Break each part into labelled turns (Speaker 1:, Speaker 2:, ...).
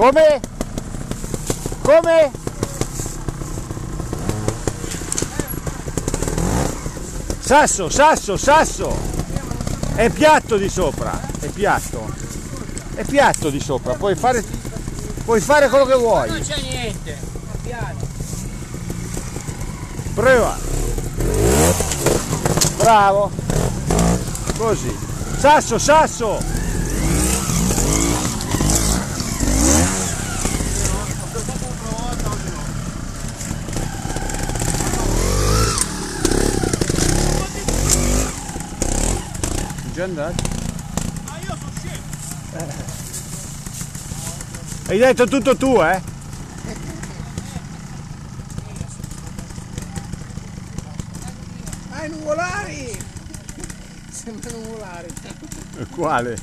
Speaker 1: Come? Come? Sasso, sasso, sasso! È piatto di sopra, è piatto. È piatto di sopra, puoi fare quello che vuoi.
Speaker 2: Non c'è niente, è piatto.
Speaker 1: Prova. Bravo. Così. Sasso, sasso! Già andato?
Speaker 2: Ma io sono scemo!
Speaker 1: Hai detto tutto tu, eh?
Speaker 2: Ah, i nuvolari! Sembra nuvolari.
Speaker 1: Quale?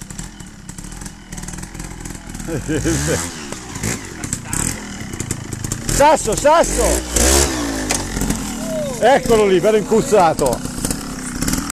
Speaker 1: Sasso, sasso! Eccolo lì, bello incuzzato!